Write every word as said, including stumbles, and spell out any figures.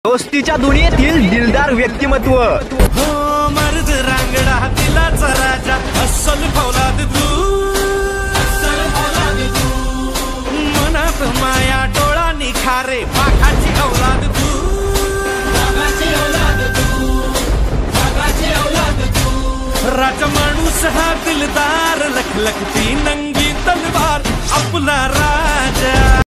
दोस्तीच्या दुनियेतील दिलदार व्यक्तिमत्व। हो मर्द रांगडा दिलाचा राजा अस्सल फौलाद तू, अस्सल फौलाद तू। मनात माया डोळा निखारे वाघाची औलाद तू, वाघाची औलाद तू, वाघाची औलाद तू। राजा माणूस हा दिलदार लखलखती नंगी तलवार आपला राजा।